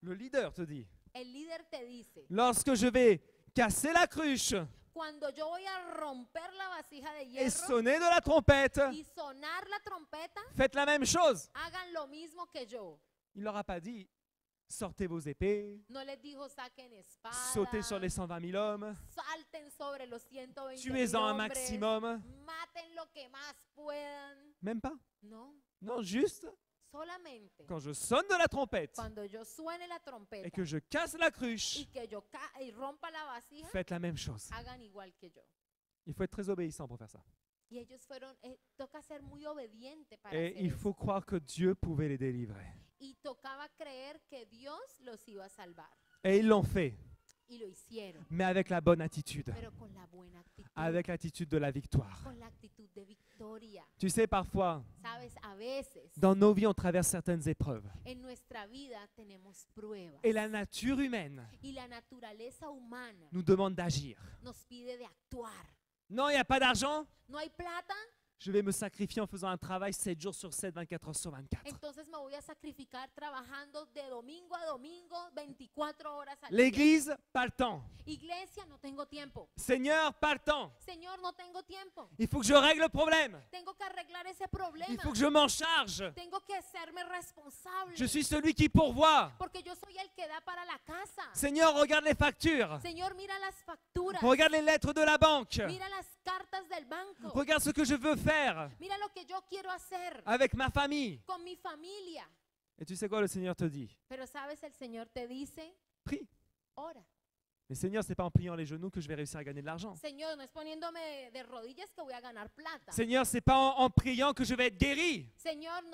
Le leader te dit, El líder te dice, lorsque je vais casser la cruche cuando yo voy a romper la vasija de et hierro sonner de la trompette, y sonar la trompeta, faites la même chose. hagan lo mismo que yo. Il leur a pas dit, sortez vos épées, No les dijo saquen espada, sautez sur les 120 000 hommes, salten sobre los 120 tuez-en un hombres, maximum. maten lo que más puedan. Même pas. No, Non, juste solamente quand je sonne de la trompette cuando yo suene la trompeta et que je casse la cruche, y que yo y rompa la vasija, faites la même chose. hagan igual que yo. Il faut être très obéissant pour faire ça. Y ellos fueron, toca ser muy obediente para Et hacer il eso. faut croire que Dieu pouvait les délivrer. Y tocaba creer que Dios los iba a salvar. Et ils l'ont fait, Y lo hicieron, mais avec la bonne attitude, pero con la buena actitud, avec l'attitude de la victoire. con la actitud de victoria. Tu sais, parfois, Sabes, a veces dans nos vies, on traverse certaines épreuves. en nuestra vida tenemos pruebas. Et la nature humaine Y la naturaleza humana nous demande d'agir. nos pide de actuar. Non, il n'y a pas d'argent. ¿No hay plata? Je vais me sacrifier en faisant un travail 7 jours sur 7, 24 heures sur 24. Entonces me voy a sacrificar trabajando de domingo a domingo, 24 horas al día. L'église, pas le temps. Iglesia, no tengo tiempo. Seigneur, pas le temps. Señor, no tengo tiempo. Il faut que je règle le problème. Tengo que arreglar ese Il problema. faut que je m'en charge. Tengo que hacerme responsable. Je suis celui qui pourvoit. Porque yo soy el que da para la casa. Seigneur, regarde les factures. Señor, mira las facturas. Regarde les lettres de la banque. Mira las cartas del banco. Regarde ce que je veux faire Mira lo que yo quiero hacer avec ma famille. con mi familia. Et tu sais quoi, le Seigneur te dit? Pero sabes, el Señor te dice, Prie. ora. Mais Seigneur, c'est pas en pliant les genoux que je vais réussir à gagner de l'argent. Señor, no es poniéndome de rodillas que voy a ganar plata. Seigneur, c'est pas en priant que je vais être guéri. Señor,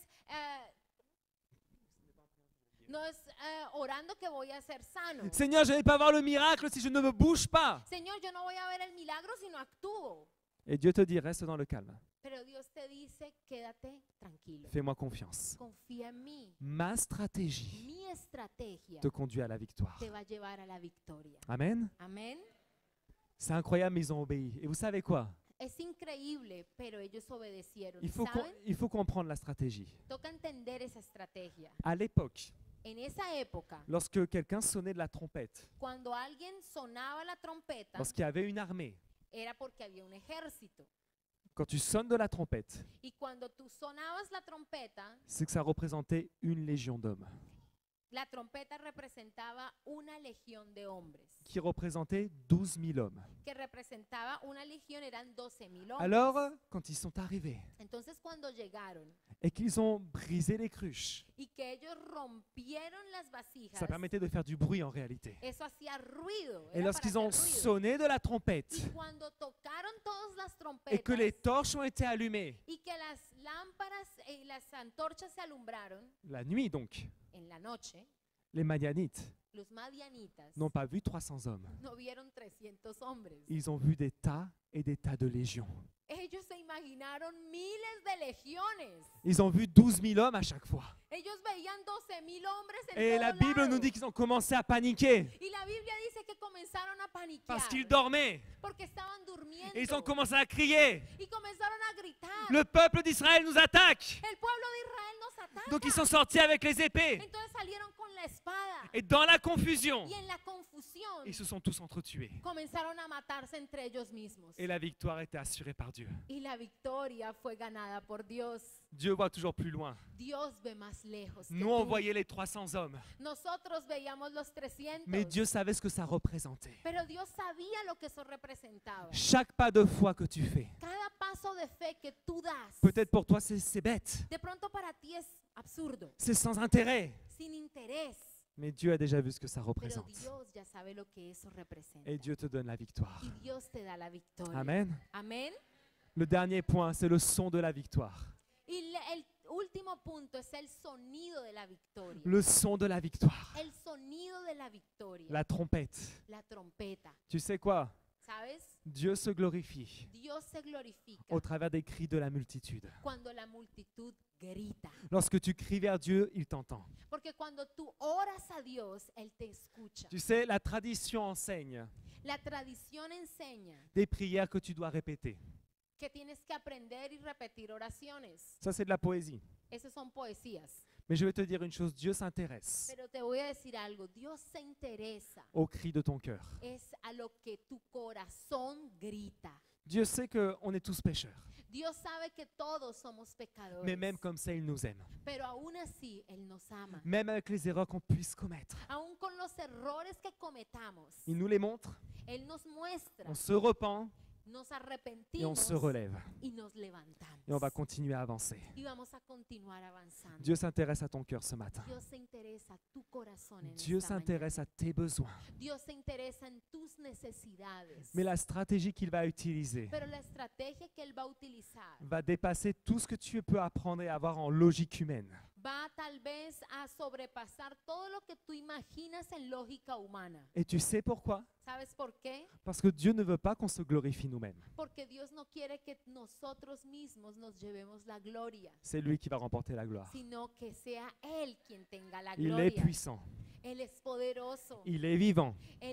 no es orando que voy a ser sano. Seigneur, je ne vais pas voir le miracle si je ne me bouge pas. Señor, yo no voy a ver el milagro si no actúo. Et Dieu te dit, reste dans le calme. Pero Dios te dice, quédate tranquilo. Fais-moi confiance. Confía en mí. Ma stratégie Mi estrategia te conduit à la victoire. te va a llevar a la victoria. Amen. Amén. C'est incroyable, mais ils ont obéi. Et vous savez quoi? Es increíble, pero ellos obedecieron. Il faut, ¿Saben? il faut comprendre la stratégie. Toca entender esa estrategia. À l'époque, En esa época, lorsque quelqu'un sonnait de la trompette, cuando alguien sonaba la trompeta, lorsqu'il y avait une armée, era porque había un ejército. quand tu sonnes de la trompette, Y cuando tú sonabas la trompeta, c'est que ça représentait une légion d'hommes, la trompeta representaba una legión de hombres. qui représentait 12 000 hommes. Que representaba una legión, eran 12,000 hombres. Alors, quand ils sont arrivés Entonces cuando llegaron et qu'ils ont brisé les cruches, y que ellos rompieron las vasijas, ça permettait de faire du bruit en réalité. eso hacía ruido. Et Era lorsqu'ils para ont hacer ruido. sonné de la trompette Y cuando tocaron todas las et que trompetas les torches ont été allumées, y que las lámparas y las antorchas se alumbraron la nuit donc, en la noche, les Madianites los madianitas n'ont pas vu 300 hommes. no vieron 300 hombres. Ils ont vu des tas et des tas de légions. Ellos se imaginaron miles de legiones. Ils ont vu 12 000 hommes à chaque fois. Ellos veían 12,000 hombres en Et todo la Bible lado. nous dit qu'ils ont commencé à paniquer Y la Biblia dice que comenzaron a paniquear parce qu'ils dormaient. porque estaban durmiendo Et ils ont commencé à crier. y comenzaron a gritar. Le peuple d'Israël nous attaque. El pueblo de Israel nos ataca. Donc ils sont sortis avec les épées. Entonces salieron con la espada Et dans la confusion, y en la confusión ils se sont tous entretués. comenzaron a matarse entre ellos mismos. Et la victoire était assurée par Dieu. Y la victoria fue ganada por Dios. Dieu voit toujours plus loin. Dios ve más lejos que Nous, on tú. voyait les 300 hommes. Nosotros veíamos los 300. Mais Dieu savait ce que ça représentait. Pero Dios sabía lo que eso representaba. Chaque pas de foi que tu fais, Cada paso de fe que tú das, peut-être pour toi c'est bête, de pronto para ti es absurdo, c'est sans intérêt. sin interés. Mais Dieu a déjà vu ce que ça Pero représente. Dios ya sabe lo que eso representa. Et Dieu te donne la victoire. Y Dios te da la victoria. Amen. Amén. Le dernier point, c'est le son de la victoire. Y el último punto es el sonido de la victoria. Le son de la victoire. El sonido de la victoria. La trompette. La trompeta. Tu sais quoi? ¿Sabes? Dieu se glorifie Dios se glorifica au travers des cris de la multitude. cuando la multitud grita. Lorsque tu cries vers Dieu, il t'entend. Porque cuando tú oras a Dios, Él te escucha. Tu sais, la tradition enseigne La tradición enseña des prières que tu dois répéter. que tienes que aprender y repetir oraciones. Ça, c'est de la poésie. Esas son poesías. Mais je vais te dire une chose, Dieu s'intéresse Pero te voy a decir algo, Dios se interesa, au cri de ton cœur. es a lo que tu corazón grita. Dieu sait qu'on est tous pécheurs, Dios sabe que todos somos mais pecadores, même comme ça, il nous aime. pero aún así Él nos ama. Même avec les erreurs qu'on puisse commettre. Aún con los errores que cometamos, Il nous les montre, Él nos muestra, on se repent nos et on arrepentimos se relève. y nos levantamos. Et on va continuer à avancer. Y vamos a continuar avanzando. Dieu s'intéresse à ton cœur ce matin. Dios se interesa a tu corazón en Dieu esta s'intéresse mañana. à tes besoins. Dios se interesa en tus necesidades. Mais la stratégie qu'il va utiliser Pero la estrategia que Él va a utilizar va dépasser tout ce que tu peux apprendre et avoir en logique humaine. va tal vez a sobrepasar todo lo que tú imaginas en lógica humana. Et tu sais pourquoi? ¿Sabes por qué? Parce que Dieu ne veut pas qu'on se glorifie nous-mêmes. Porque Dios no quiere que nosotros mismos nos llevemos la gloria, C'est lui qui va remporter la gloire. sino que sea Él quien tenga la Il est gloria. puissant, Él es poderoso, il est vivant.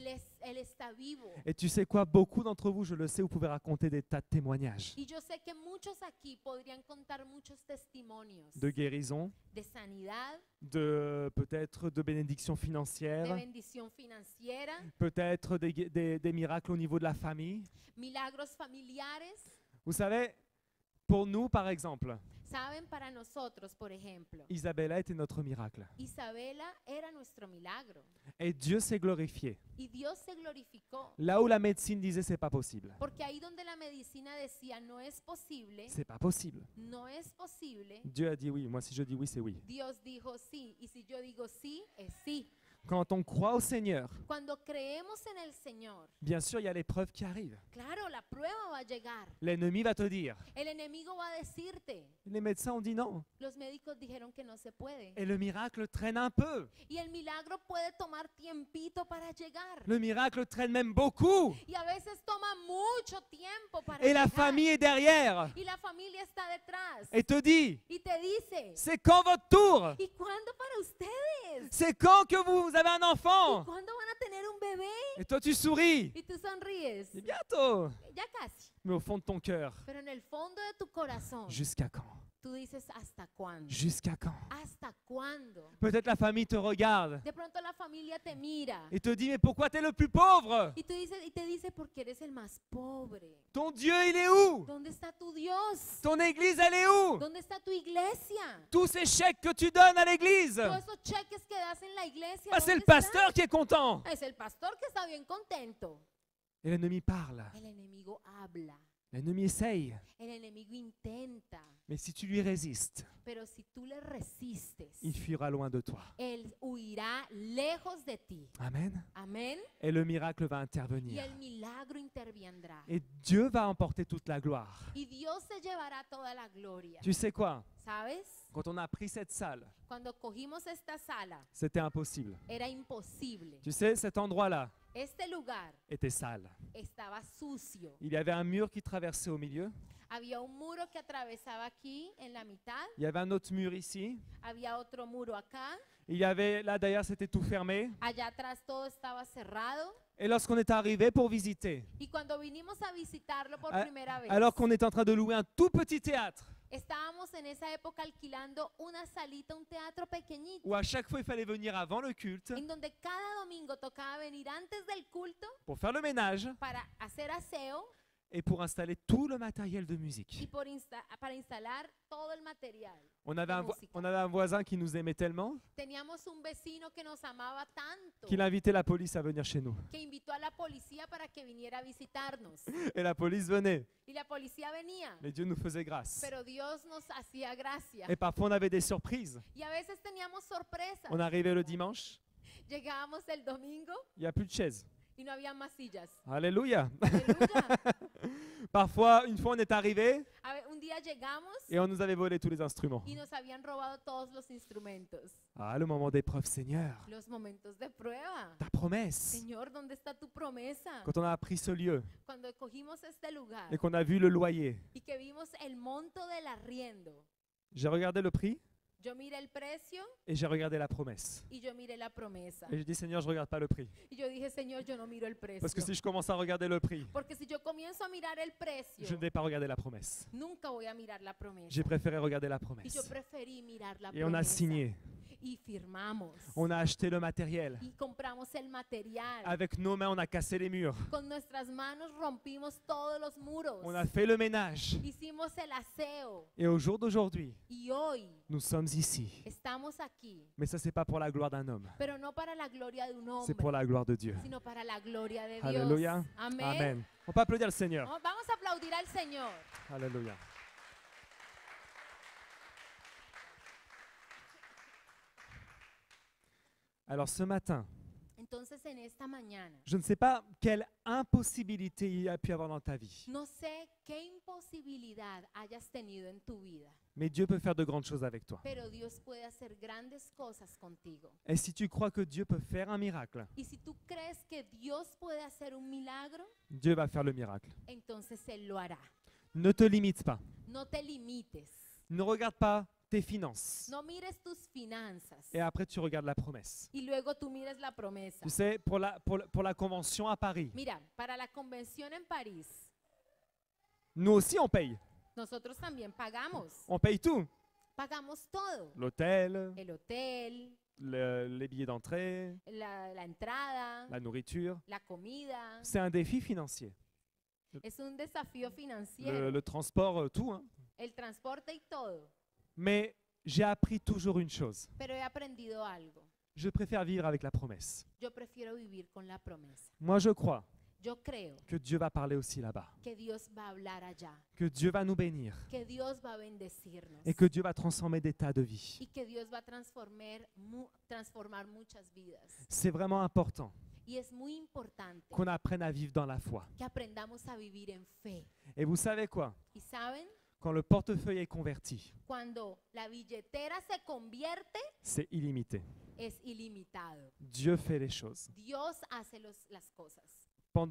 Él está vivo. Et tu sais quoi? Beaucoup d'entre vous, je le sais, vous pouvez raconter des tas de témoignages Y yo sé que muchos aquí podrían contar muchos testimonios de guérison, de sanidad, de peut-être de bénédiction de financière, bendición financiera, peut-être des miracles au niveau de la famille. milagros familiares. Vous savez, pour nous, par exemple, Saben, para nosotros, por ejemplo, Isabella était notre miracle. Isabela era nuestro milagro Et Dieu s'est glorifié. y Dios se glorificó. Là où la médecine disait c'est pas possible. Porque ahí donde la medicina decía no es posible, C'est pas possible. no es posible, Dieu a dit oui. Moi, si je dis oui, c'est oui. Dios dijo sí. Y si yo digo sí, es sí. Quand on croit au Seigneur, Cuando creemos en el Señor, bien sûr, il y a l'épreuve qui arrive. claro, la prueba va a llegar. L'ennemi va te dire. El enemigo va a decirte. Les médecins ont dit non. Los médicos dijeron que no se puede. Et le miracle traîne un peu. Y el milagro puede tomar tiempito para llegar. Le miracle traîne même beaucoup. Y a veces toma mucho tiempo para Et la llegar. famille est derrière. Y la familia está detrás. Et te dit, Y te dice, c'est quand votre tour? ¿y cuándo para ustedes? C'est quand que vous avez un ¿Y enfant? cuándo van a tener un bebé? Et toi, tu souris. Y tú sonríes. C'est bientôt. Ya casi. Mais au fond de ton cœur, Pero en el fondo de tu corazón, jusqu'à quand? tú dices, ¿hasta cuándo? Jusqu'à quand? ¿Hasta cuándo? Peut-être la famille te regarde De pronto la familia te mira et te dit, mais pourquoi tu es le plus pauvre? y te dice porque eres el más pobre. Ton Dieu, il est où? ¿Dónde está tu Dios? Ton église, elle est où? ¿Dónde está tu iglesia? Tous ces chèques que tu donnes à l'église, Todos esos cheques que das en la iglesia, bah, c'est le ¿dónde están? pasteur qui est content. Es el pastor que está bien contento. Et l'ennemi parle. El enemigo habla, L'ennemi essaye. el enemigo intenta, Mais si tu lui résistes, pero si tú le resistes, il fuira loin de toi. él huirá lejos de ti. Amen. Amén. Et le miracle va Y intervenir. el milagro intervendrá. Et Dieu va emporter toute la gloire. Y Dios se llevará toda la gloria. Tu sais quoi? ¿Sabes? Quand on a pris cette salle, Cuando cogimos esta sala, c'était impossible. era imposible. Tu sais, cet endroit-là Este lugar était sale. estaba sucio. Il y avait un mur qui traversait au milieu. Había un muro que atravesaba aquí en la mitad. Il y avait un autre mur ici. Había otro muro acá. Il y avait, là d'ailleurs, c'était tout fermé. Allá atrás todo estaba cerrado. Et lorsqu'on est arrivé pour visiter, Y cuando vinimos a visitarlo por Ah, primera vez, alors qu'on était en train de louer un tout petit théâtre, estábamos en esa época alquilando una salita, un teatro pequeñito, où à chaque fois il fallait venir avant le culte en donde cada domingo tocaba venir antes del culto pour faire le ménage para hacer aseo et pour installer tout le matériel de musique. y para instalar todo el material. On avait, de on música. avait un voisin qui nous aimait tellement Teníamos un vecino que nos amaba tanto qu'il invitait la police à venir chez nous. que invitó a la policía para que viniera a visitarnos. Et la police venait. Y la policía venía, Mais Dieu nous faisait grâce. pero Dios nos hacía gracia. Et parfois on avait des surprises. Y a veces teníamos sorpresas. On arrivait le dimanche, Llegábamos el domingo il n'y a plus de chaises. y no había más sillas. Alléluia. Aleluya. Parfois, une fois on est arrivé Un día llegamos et on nous avait volé tous les instruments. y nos habían robado todos los instrumentos. Ah, le moment d'épreuve, Seigneur. Los momentos de prueba. Ta promesse. Señor, ¿dónde está tu promesa? Quand on a pris ce lieu Cuando cogimos este lugar et qu'on a vu le loyer, y que vimos el monto del arriendo, j'ai regardé le prix. Yo miré el precio et j'ai regardé la promesse. y yo miré la promesa. Et j'ai dit, Seigneur, je ne regarde pas le prix. Y yo dije, Señor, yo no miro el Parce que precio. si je commence à regarder le prix, Porque si yo comienzo a mirar el je precio, ne vais pas regarder la promesse. nunca voy a mirar la promesa. J'ai préféré regarder la Y yo promesse. preferí mirar la Et on a promesa. signé, Y firmamos. on a acheté le matériel. Y compramos el material. Avec nos mains, on a cassé les murs. Con nuestras manos rompimos todos los muros. On a fait le ménage. Hicimos el aseo. Et au jour d'aujourd'hui, Y hoy nous sommes ici. estamos aquí. Mais ça, c'est pas pour la gloire d'un homme. Pero no para la gloria de un C'est pour hombre, la gloire de Dieu. sino para la gloria de Alléluia. Dios. Amén. Amen. On peut applaudir le Seigneur. Vamos a aplaudir al Señor. Alléluia. Alors ce matin, Entonces en esta mañana, je ne sais pas quelle impossibilité il y a pu avoir dans ta vie, no sé qué imposibilidad hayas tenido en tu vida, mais Dieu peut faire de grandes choses avec toi. pero Dios puede hacer grandes cosas contigo. Et si tu crois que Dieu peut faire un miracle, Y si tú crees que Dios puede hacer un milagro, Dieu va faire le miracle. entonces Él lo hará. Ne te limite pas. No te limites. Ne regarde pas tes finances. No mires tus finanzas. Et après, tu regardes la promesse. Y luego tú mires la promesa. Tu sais, pour la convention à Paris, Mira, para la convención en París, nous aussi, on paye. nosotros también pagamos. On paye tout. Pagamos todo. L'hôtel, El hotel, les billets d'entrée, la entrada, la nourriture. la comida. C'est un défi financier. Es un desafío financiero. Le transport, tout. Hein. El transporte y todo. Mais j'ai appris toujours une chose. Pero he aprendido algo. Je préfère vivre avec la promesse. Yo prefiero vivir con la promesa. Moi, je crois Yo creo que Dieu va parler aussi là-bas. que Dios va a hablar allá, Que Dieu va nous bénir. que Dios va a bendecirnos Et que Dieu va transformer des tas de vies. y que Dios va a transformar muchas vidas. C'est vraiment important Y es muy importante qu'on apprenne à vivre dans la foi. que aprendamos a vivir en fe. Et vous savez quoi? Y saben, Quand le portefeuille est converti, cuando la billetera se convierte, c'est illimité. es ilimitado. Dieu fait les choses. Dios hace las cosas.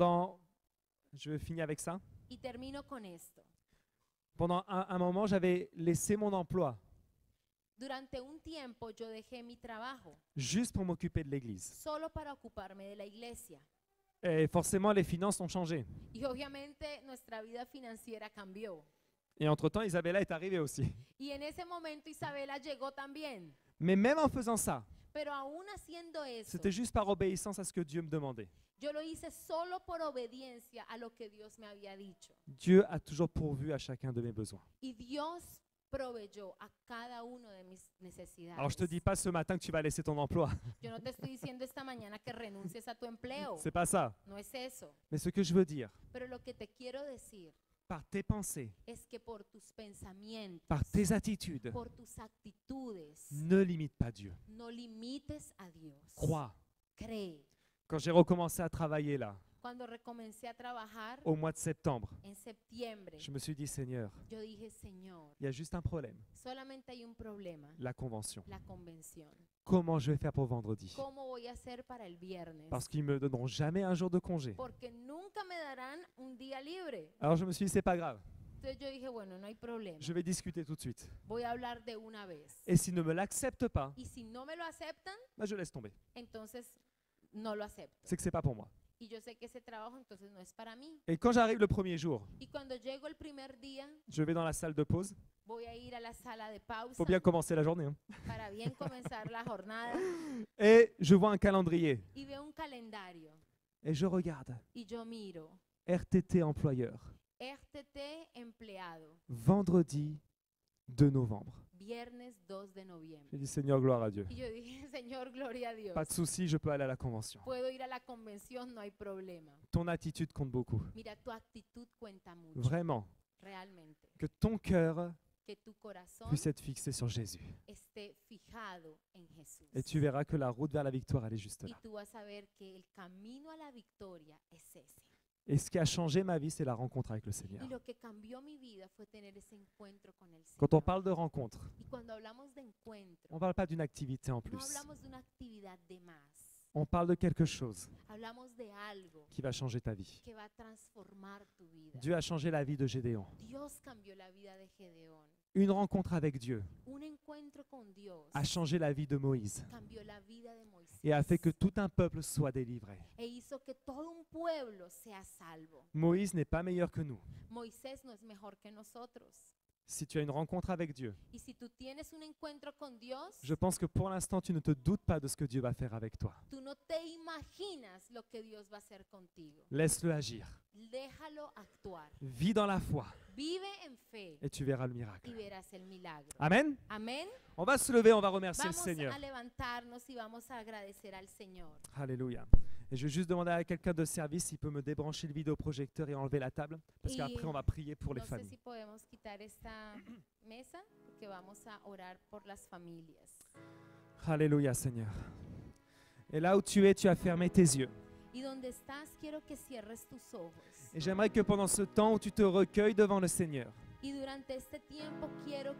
Je vais finir avec ça. Y termino con esto. Pendant un moment, j'avais laissé mon emploi Durante un tiempo yo dejé mi trabajo juste pour m'occuper de l'église. solo para ocuparme de la iglesia. Et forcément, les finances ont changé. Y obviamente nuestra vida financiera cambió. Et entre-temps, Isabella est arrivée aussi. Y en ese momento Isabela llegó también. Mais même en faisant ça, Pero aún haciendo eso, c'était juste par obéissance à ce que Dieu me demandait. yo lo hice solo por obediencia a lo que Dios me había dicho. Dieu a toujours pourvu à chacun de mes besoins. Y Dios proveyó a cada uno de mis necesidades. Alors je te dis pas ce matin que tu vas laisser ton emploi, Yo no te estoy diciendo esta mañana que renuncies a tu empleo. c'est pas ça. No es eso. Mais ce que je veux dire, Pero lo que te quiero decir par tes pensées, es que por tus pensamientos, par tes attitudes, por tus actitudes, ne limite pas Dieu. no limites a Dios. Crois. Cree. Quand j'ai recommencé à travailler là, Cuando recomencé a trabajar au mois de septembre, en septiembre, je me suis dit, Seigneur, yo dije, Señor, il y a juste un problème, solamente hay un problema, la convention. la convención. Comment je vais faire pour vendredi? ¿Cómo voy a hacer para el viernes? Parce qu'ils me donneront jamais un jour de congé. Porque nunca me darán un día libre. Alors je me suis dit, c'est pas grave, Entonces yo dije, bueno, no hay problema. je vais discuter tout de suite. Voy a hablar de una vez. Et s'ils ne me l'acceptent pas, Y si no me lo aceptan, bah, je laisse tomber. entonces no lo acepto. C'est que c'est pas pour moi. Y yo sé que ese trabajo entonces no es para mí. Et quand j'arrive le premier jour, Y cuando llego el primer día, je vais dans la salle de pause. voy a ir a la sala de pausa Faut bien commencer la journée. Hein. para bien comenzar la jornada Et je vois un calendrier. y veo un calendario Et je regarde. y yo miro RTT employeur. RTT empleado, Vendredi 2 novembre. viernes 2 de noviembre. J'ai dit, Seigneur, gloire à Dieu. Y yo dije, Señor, gloria a Dios. Pas de souci, je peux aller à la convention. Puedo ir a la convención, no hay problema. Ton attitude compte beaucoup. Mira, tu actitud cuenta mucho, Vraiment. realmente. Que ton cœur Que tu corazón puisse être fixé sur Jésus. esté fijado en Jesús. Et tu verras que la route vers la victoire, elle est juste Y là. tú vas a ver que el camino a la victoria es ese. Et ce qui a changé ma vie, c'est la rencontre avec le Seigneur. Y lo que cambió mi vida fue tener ese encuentro con el Quand on Señor. parle de rencontre, Y cuando hablamos de encuentro, on ne parle pas d'une activité en no plus. hablamos de una actividad de más. On parle de quelque chose Hablamos de algo qui va changer ta vie. que va a transformar tu vida. Dieu a changé la vie de Gédéon. Dios cambió la vida de Gedeón. Une rencontre avec Dieu un encuentro con Dios a changé la vie de Moïse cambió la vida de Moisés et a fait que tout un peuple soit délivré. e hizo que todo un pueblo sea salvo. Moïse n'est pas meilleur que nous. Moisés no es mejor que nosotros. Si tu as une rencontre avec Dieu, Y si tú tienes un encuentro con Dios, je pense que pour l'instant, tu ne te doutes pas de ce que Dieu va faire avec toi. tú no te imaginas lo que Dios va a hacer contigo. Laisse-le agir. Déjalo actuar. Vis dans la foi Vive en fe et tu verras le y miracle. verás el milagro. Amen. Amén. On va se lever, on va remercier le Vamos Seigneur. a levantarnos y vamos a agradecer al Señor. Alléluia. Et je vais juste demander à quelqu'un de service s'il peut me débrancher le vidéoprojecteur et enlever la table, parce Y qu'après on va prier pour les No sé familles. si podemos quitar esta mesa porque vamos a orar por las familias. Alléluia, Seigneur. Et là où tu es, tu as fermé tes yeux. Y donde estás, quiero que cierres tus ojos. Et j'aimerais que pendant ce temps où tu te recueilles devant le Seigneur, Y durante este tiempo quiero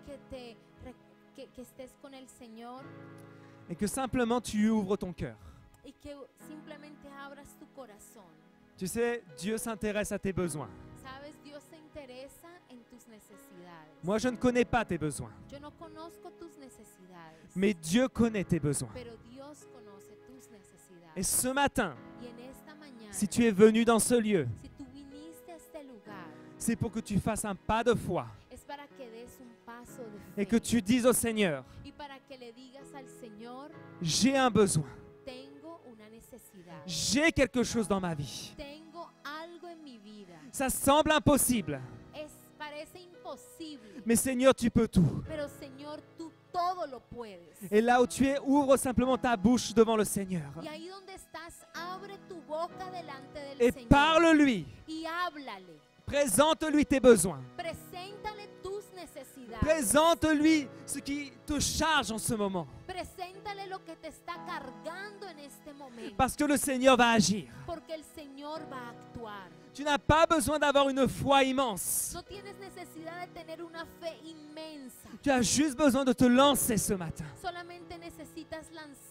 que estés con el Señor et que simplement tu ouvres ton cœur. y que simplemente abras tu corazón. Tu sais, Dieu s'intéresse à tes besoins. Sabes, Dios se interesa en tus necesidades. Moi, je ne connais pas tes besoins, Yo no conozco tus necesidades, mais Dieu connaît tes besoins. pero Dios conoce tus necesidades. Et ce matin, Y en esta mañana, si tu es venu dans ce lieu, si tú viniste a este lugar, c'est pour que tu fasses un pas de foi es para que des un paso de et fe que tu dises au Seigneur, y para que le digas al Señor, j'ai un besoin, tengo una necesidad, j'ai quelque chose dans ma vie. tengo algo en mi vida. Ça semble impossible, Parece imposible, mais Seigneur, tu peux tout. pero Señor, tú todo lo puedes. Et là où tu es, ouvre simplement ta bouche devant le Seigneur Y ahí donde estás, abre tu boca delante del et Señor parle-lui. y háblale. Présente-lui tes besoins. Preséntale tus necesidades. Présente-lui ce qui te charge en ce moment. Preséntale lo que te está cargando en este momento. Parce que le Seigneur va agir. Porque el Señor va a actuar. Tu n'as pas besoin d'avoir une foi immense. No tienes necesidad de tener una fe inmensa. Tu as juste besoin de te lancer ce matin Solamente necesitas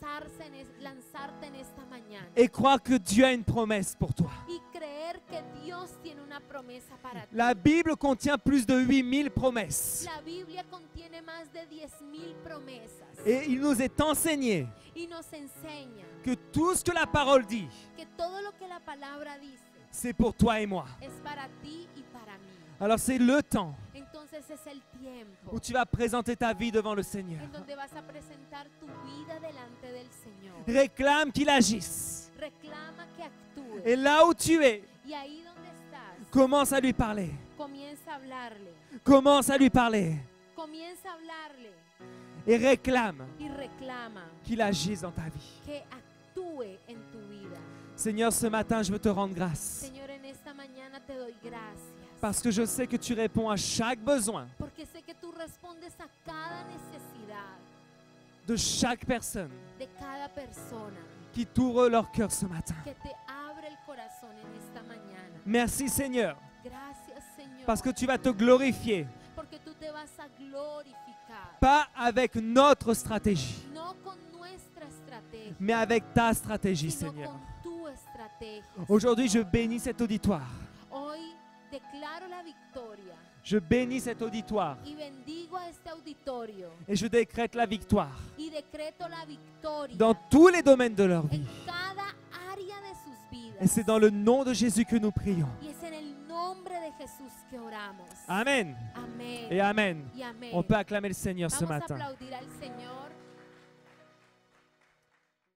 lanzarte en esta mañana et croire que Dieu a une promesse pour toi. y creer que Dios tiene una promesa para ti. La Bible contient plus de 8000 promesses. La Biblia contiene más de 10,000 promesas Et il nous est enseigné y nos enseña que tout ce que la parole dit, que todo lo que la palabra dice c'est pour toi et moi. es para ti y para mí. Alors c'est le temps Entonces es el tiempo où tu vas présenter ta vie devant le Seigneur. en donde vas a presentar tu vida delante del Señor. Réclame qu'il agisse. Reclama que actúe. Et là où tu es, Y ahí donde estás, commence à lui parler. comienza a hablarle. Commence à lui parler. Comienza a hablarle Et réclame y reclama qu'il agisse dans ta vie. que actúe en tu vida. Seigneur, ce matin, je veux te rendre grâce. Señor, en esta mañana te doy gracias. Parce que je sais que tu réponds à chaque besoin Porque sé que tú respondes a cada necesidad de chaque personne de cada persona qui t'ouvre leur cœur ce matin. que te abre el corazón en esta mañana. Merci Seigneur, Gracias, Señor, parce que tu vas te glorifier, porque tú te vas a glorificar, pas avec notre stratégie, no con nuestra estrategia, mais avec ta stratégie, sino Seigneur. con tu estrategia. Aujourd'hui, je bénis cet auditoire. Hoy declaro la victoria Je bénis cet auditoire y bendigo a este auditorio et je décrète la victoire y decreto la victoria dans tous les domaines de leur en vie. cada área de sus vidas. Et c'est dans le nom de Jésus que nous prions. Y es en el nombre de Jesús que oramos. Amen Amén. et Amen. Y amén. On peut acclamer le Seigneur ce Vamos a matin. aplaudir al Señor.